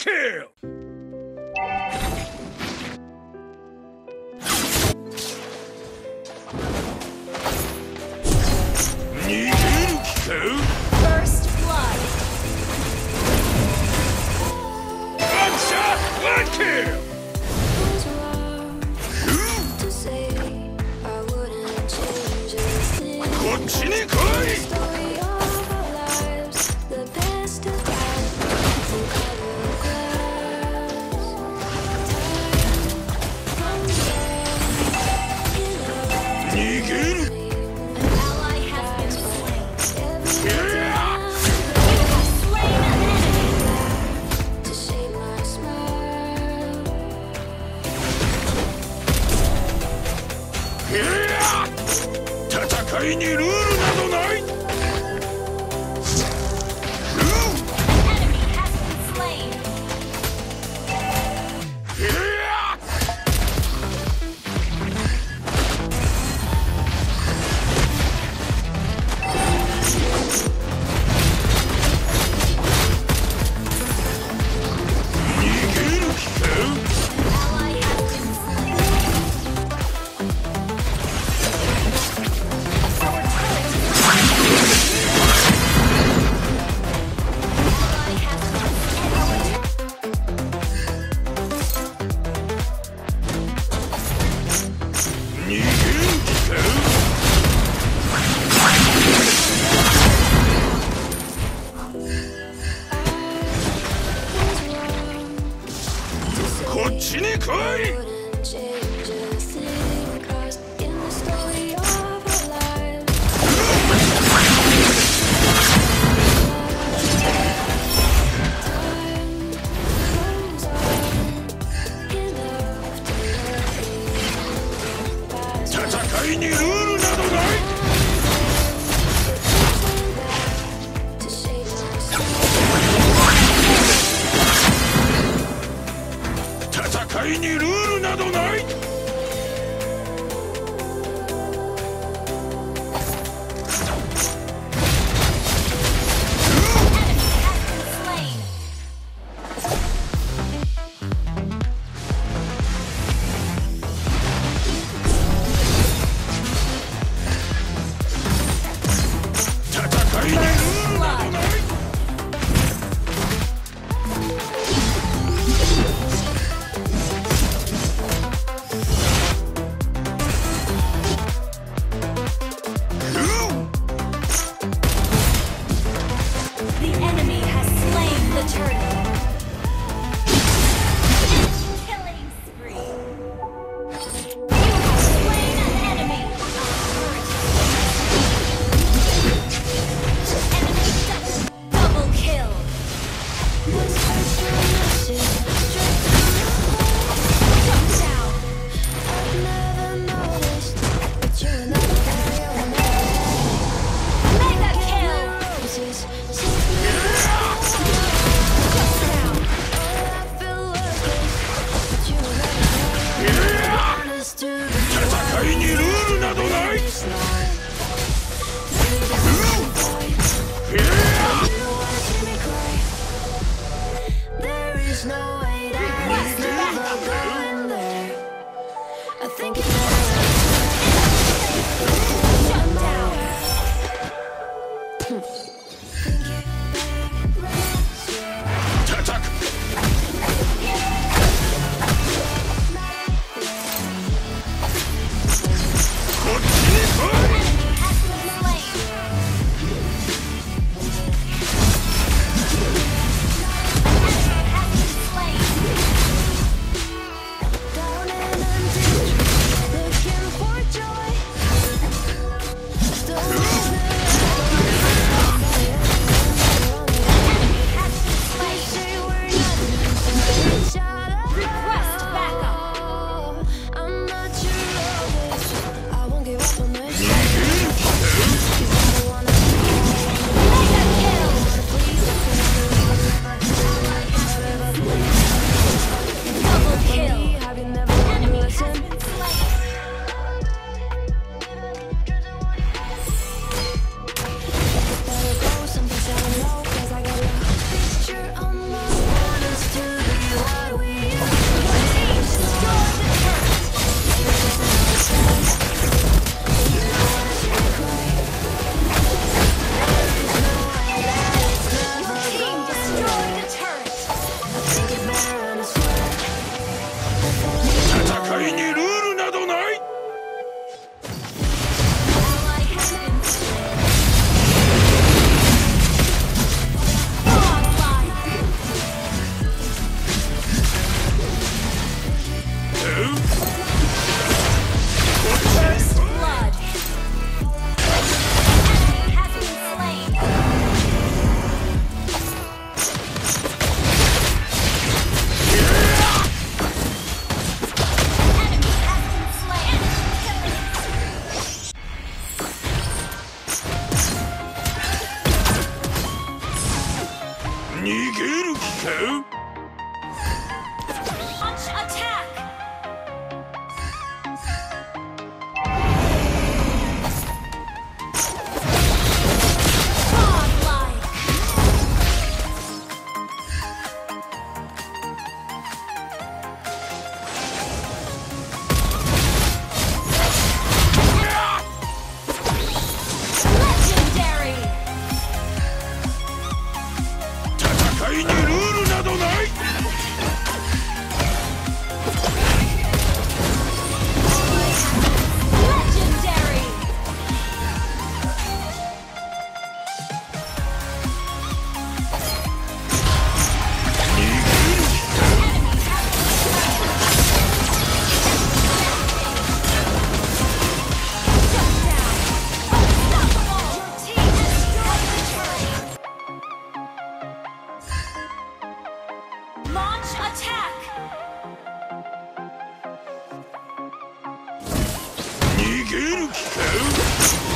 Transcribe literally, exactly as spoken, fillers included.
kill! 逃げる気か First blood. One-shot, one kill! こっちに来い 戦いにルールなどない。 こっちに来い 戦いにルールなどない。 戦いにルールなどない。 戦いにルールなどない。 First る気か Launch attack. Godlike. Legendary. 戦いにルールなどない Legendary. Launch attack! 逃げる気か